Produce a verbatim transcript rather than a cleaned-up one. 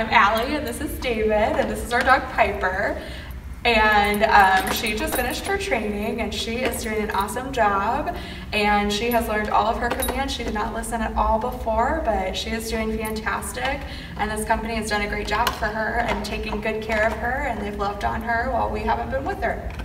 I'm Allie, and this is David, and this is our dog Piper. And um, she just finished her training, and she is doing an awesome job. And she has learned all of her commands. She did not listen at all before, but she is doing fantastic. And this company has done a great job for her and taking good care of her, and they've loved on her while we haven't been with her.